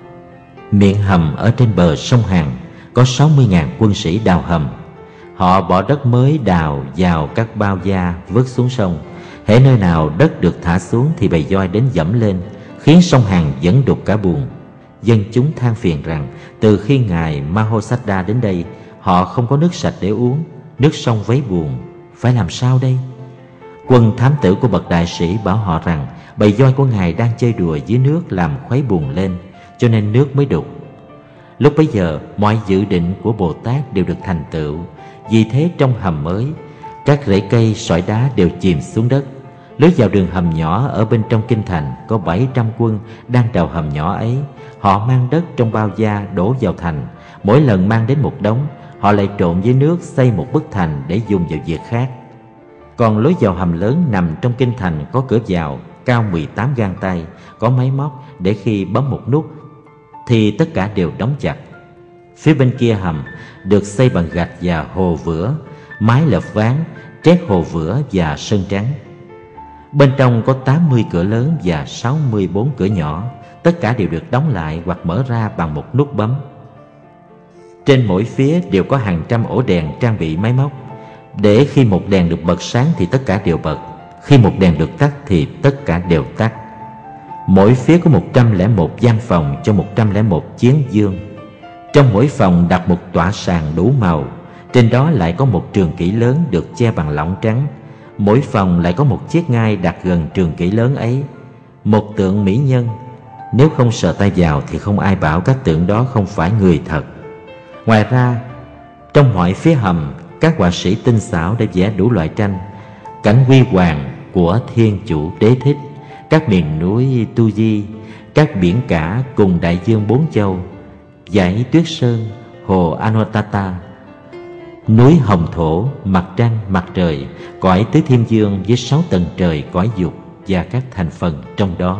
Miệng hầm ở trên bờ sông Hằng có sáu mươi nghìn quân sĩ đào hầm. Họ bỏ đất mới đào vào các bao da vớt xuống sông. Hễ nơi nào đất được thả xuống thì bầy voi đến dẫm lên, khiến sông Hằng vẫn đục cả buồn. Dân chúng than phiền rằng từ khi ngài Mahosada đến đây, họ không có nước sạch để uống, nước sông vấy buồn. Phải làm sao đây? Quân thám tử của bậc đại sĩ bảo họ rằng bầy voi của ngài đang chơi đùa dưới nước làm khuấy buồn lên, cho nên nước mới đục. Lúc bấy giờ mọi dự định của Bồ Tát đều được thành tựu. Vì thế trong hầm mới, các rễ cây sỏi đá đều chìm xuống đất. Lối vào đường hầm nhỏ ở bên trong kinh thành có bảy trăm quân đang đào hầm nhỏ ấy. Họ mang đất trong bao da đổ vào thành. Mỗi lần mang đến một đống, họ lại trộn với nước xây một bức thành để dùng vào việc khác. Còn lối vào hầm lớn nằm trong kinh thành có cửa vào cao mười tám gang tay, có máy móc để khi bấm một nút thì tất cả đều đóng chặt. Phía bên kia hầm được xây bằng gạch và hồ vữa, mái lợp ván, trét hồ vữa và sơn trắng. Bên trong có tám mươi cửa lớn và sáu mươi bốn cửa nhỏ, tất cả đều được đóng lại hoặc mở ra bằng một nút bấm. Trên mỗi phía đều có hàng trăm ổ đèn trang bị máy móc, để khi một đèn được bật sáng thì tất cả đều bật, khi một đèn được tắt thì tất cả đều tắt. Mỗi phía có một trăm lẻ một gian phòng cho một trăm lẻ một chiến dương. Trong mỗi phòng đặt một tọa sàn đủ màu, trên đó lại có một trường kỷ lớn được che bằng lỏng trắng. Mỗi phòng lại có một chiếc ngai đặt gần trường kỷ lớn ấy, một tượng mỹ nhân. Nếu không sờ tay vào thì không ai bảo các tượng đó không phải người thật. Ngoài ra, trong mọi phía hầm, các họa sĩ tinh xảo đã vẽ đủ loại tranh: cảnh huy hoàng của Thiên Chủ Đế Thích, các miền núi Tu Di, các biển cả cùng đại dương bốn châu, dãy Tuyết Sơn, hồ Anotata, núi Hồng Thổ, mặt trăng, mặt trời, cõi Tứ Thiên Dương với sáu tầng trời cõi dục và các thành phần trong đó.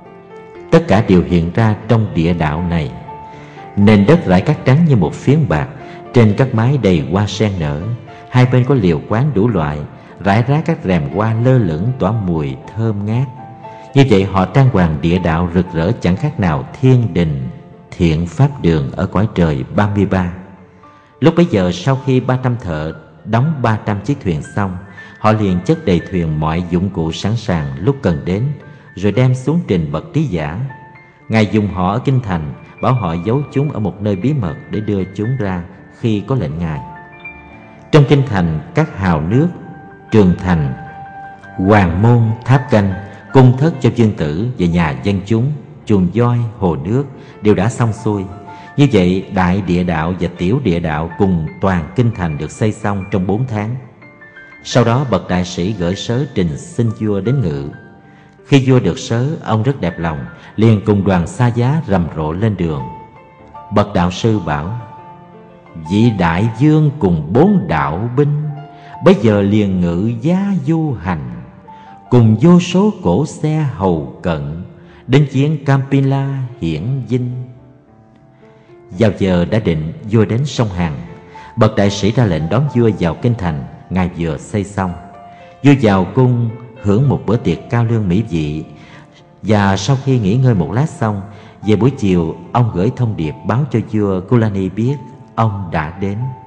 Tất cả đều hiện ra trong địa đạo này. Nền đất rải cát trắng như một phiến bạc, trên các mái đầy hoa sen nở, hai bên có liều quán đủ loại, rải rác các rèm hoa lơ lửng tỏa mùi thơm ngát. Như vậy họ trang hoàng địa đạo rực rỡ chẳng khác nào thiên đình, thiện pháp đường ở cõi trời ba mươi ba. Lúc bấy giờ, sau khi ba trăm thợ đóng ba trăm chiếc thuyền xong, họ liền chất đầy thuyền mọi dụng cụ sẵn sàng lúc cần đến, rồi đem xuống trình bậc trí giả. Ngài dùng họ ở kinh thành, bảo họ giấu chúng ở một nơi bí mật để đưa chúng ra khi có lệnh Ngài. Trong kinh thành, các hào nước, trường thành, hoàng môn, tháp canh, cung thất cho vương tử và nhà dân chúng, chuồng voi, hồ nước đều đã xong xuôi. Như vậy, đại địa đạo và tiểu địa đạo cùng toàn kinh thành được xây xong trong bốn tháng. Sau đó bậc đại sĩ gửi sớ trình xin vua đến ngự. Khi vua được sớ, ông rất đẹp lòng, liền cùng đoàn xa giá rầm rộ lên đường. Bậc đạo sư bảo: vị đại vương cùng bốn đạo binh, bây giờ liền ngự giá du hành, cùng vô số cổ xe hầu cận, đến chiến Campila hiển vinh. Vào giờ đã định, vua đến sông Hàn. Bậc đại sĩ ra lệnh đón vua vào kinh thành. Ngài vừa xây xong, vua vào cung hưởng một bữa tiệc cao lương mỹ vị. Và sau khi nghỉ ngơi một lát xong, về buổi chiều ông gửi thông điệp báo cho vua Kulani biết ông đã đến.